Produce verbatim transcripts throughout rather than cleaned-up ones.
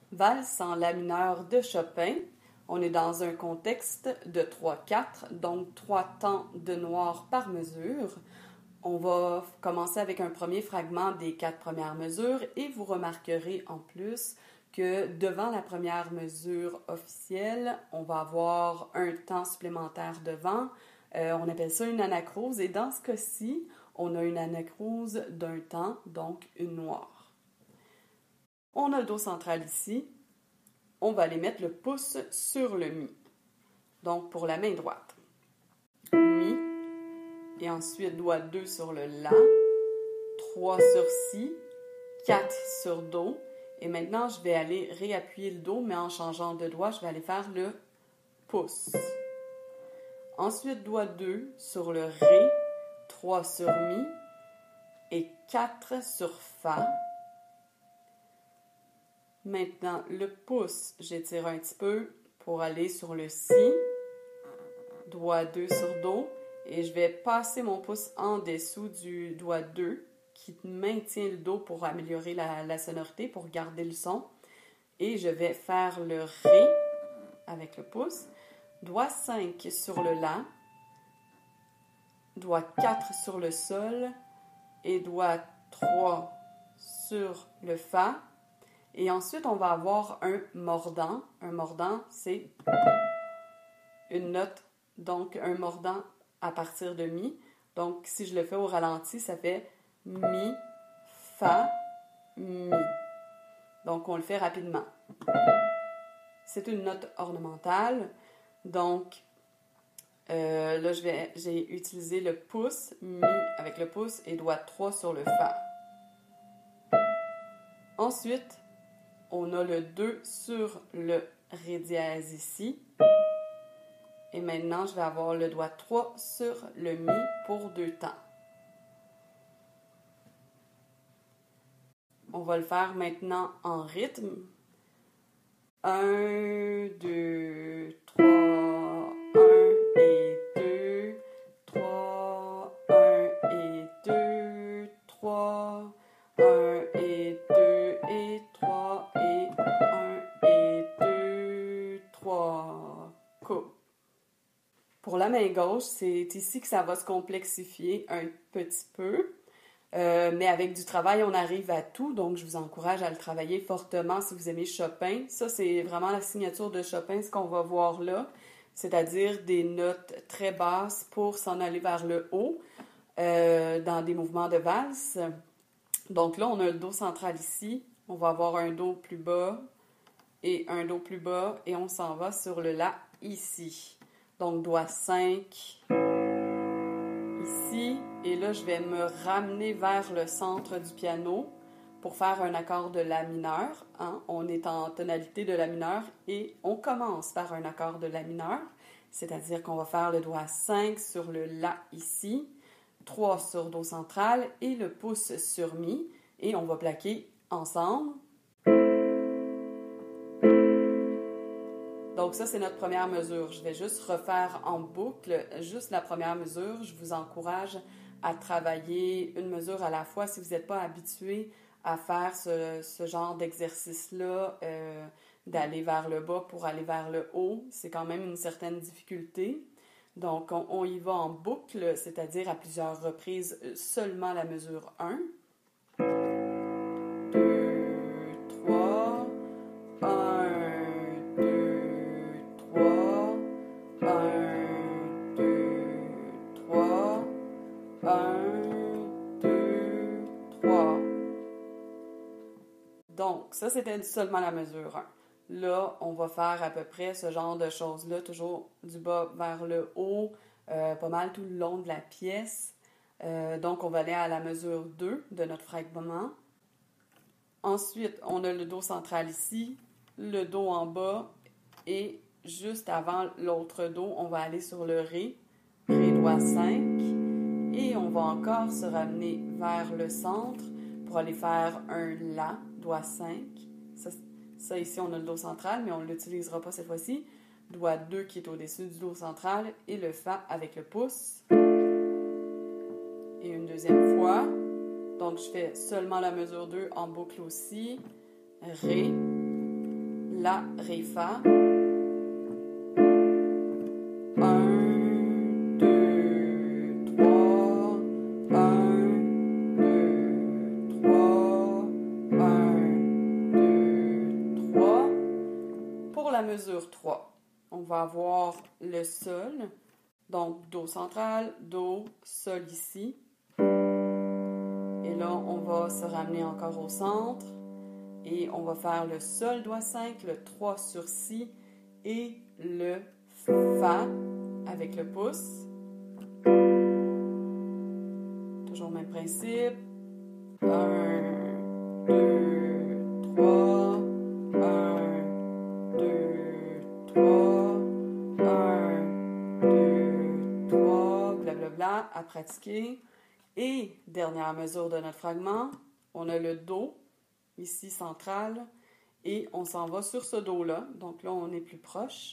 Valse en la mineur de Chopin. On est dans un contexte de trois quatre, donc trois temps de noir par mesure. On va commencer avec un premier fragment des quatre premières mesures et vous remarquerez en plus que devant la première mesure officielle, on va avoir un temps supplémentaire devant. Euh, on appelle ça une anacrose et dans ce cas-ci, on a une anacrose d'un temps, donc une noire. On a le Do central ici. On va aller mettre le pouce sur le Mi. Donc pour la main droite. Mi. Et ensuite doigt deux sur le La. trois sur Si. quatre sur Do. Et maintenant, je vais aller réappuyer le Do, mais en changeant de doigt, je vais aller faire le pouce. Ensuite, doigt deux sur le Ré. trois sur Mi. Et quatre sur Fa. Maintenant, le pouce, j'étire un petit peu pour aller sur le Si. Doigt deux sur Do. Et je vais passer mon pouce en dessous du doigt deux qui maintient le Do pour améliorer la, la sonorité, pour garder le son. Et je vais faire le Ré avec le pouce. Doigt cinq sur le La. Doigt quatre sur le Sol. Et doigt trois sur le Fa. Et ensuite, on va avoir un mordant. Un mordant, c'est une note, donc un mordant à partir de Mi. Donc, si je le fais au ralenti, ça fait Mi, Fa, Mi. Donc, on le fait rapidement. C'est une note ornementale. Donc, euh, là, je vais, j'ai utilisé le pouce, Mi avec le pouce et doigt trois sur le Fa. Ensuite, on a le deux sur le Ré dièse ici. Et maintenant, je vais avoir le doigt trois sur le Mi pour deux temps. On va le faire maintenant en rythme. un, deux, trois, un et deux, trois, un et deux, trois, un et deux et trois et un et deux, trois. Coupe. Pour la main gauche, c'est ici que ça va se complexifier un petit peu. Euh, mais avec du travail, on arrive à tout. Donc, je vous encourage à le travailler fortement si vous aimez Chopin. Ça, c'est vraiment la signature de Chopin, ce qu'on va voir là. C'est-à-dire des notes très basses pour s'en aller vers le haut euh, dans des mouvements de valse. Donc là, on a le Do central ici. On va avoir un Do plus bas et un Do plus bas. Et on s'en va sur le La ici. Donc, doigt cinq ici. Et là, je vais me ramener vers le centre du piano pour faire un accord de La mineur. Hein? On est en tonalité de La mineur et on commence par un accord de La mineur. C'est-à-dire qu'on va faire le doigt cinq sur le La ici, trois sur Do central et le pouce sur Mi. Et on va plaquer ensemble. Donc ça, c'est notre première mesure. Je vais juste refaire en boucle juste la première mesure. Je vous encourage à travailler une mesure à la fois si vous n'êtes pas habitué à faire ce, ce genre d'exercice-là, euh, d'aller vers le bas pour aller vers le haut. C'est quand même une certaine difficulté. Donc, on, on y va en boucle, c'est-à-dire à plusieurs reprises seulement la mesure un. deux, trois, un, deux, trois, un, deux, trois, un, deux, trois. Donc, ça, c'était seulement la mesure un. Là, on va faire à peu près ce genre de choses-là, toujours du bas vers le haut, euh, pas mal tout le long de la pièce. Euh, donc, on va aller à la mesure deux de notre fragment. Ensuite, on a le Do central ici, le Do en bas et juste avant l'autre Do, on va aller sur le Ré, Ré doigt cinq et on va encore se ramener vers le centre pour aller faire un La, doigt cinq. Ça, ça ici, on a le Do central, mais on ne l'utilisera pas cette fois-ci. Doigt deux qui est au-dessus du Do central et le Fa avec le pouce. Et une deuxième fois. Donc, je fais seulement la mesure deux en boucle aussi. Ré, La, Ré, Fa. Mesure trois, on va avoir le Sol, donc Do central, Do, Sol ici. Et là, on va se ramener encore au centre et on va faire le Sol doigt cinq, le trois sur Si et le Fa avec le pouce. Toujours le même principe. un, deux, trois, un, deux, trois, un, deux, trois, blablabla, à pratiquer. Et dernière mesure de notre fragment, on a le Do, ici central, et on s'en va sur ce Do-là. Donc là, on est plus proche.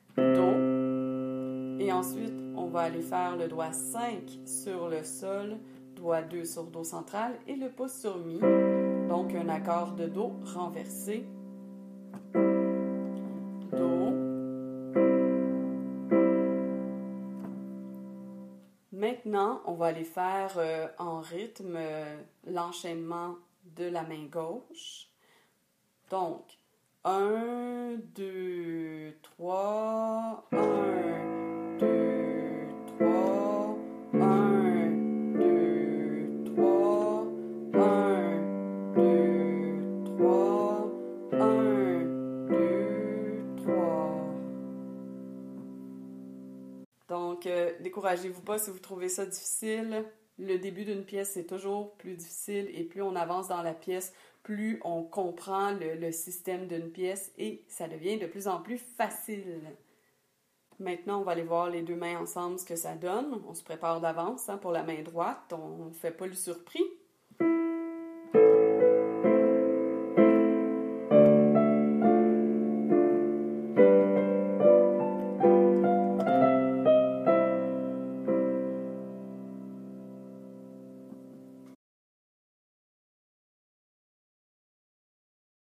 Do. Et ensuite, on va aller faire le doigt cinq sur le Sol, doigt deux sur Do central et le pouce sur Mi. Donc un accord de Do renversé. Do. Maintenant, on va aller faire euh, en rythme euh, l'enchaînement de la main gauche. Donc, un, deux, trois, un, deux, trois, un, deux, trois, un, deux, trois, un, deux, trois. Donc, euh, découragez-vous pas si vous trouvez ça difficile. Le début d'une pièce, c'est toujours plus difficile et plus on avance dans la pièce, plus on comprend le, le système d'une pièce et ça devient de plus en plus facile. Maintenant, on va aller voir les deux mains ensemble ce que ça donne. On se prépare d'avance hein, pour la main droite. On ne fait pas le surpris.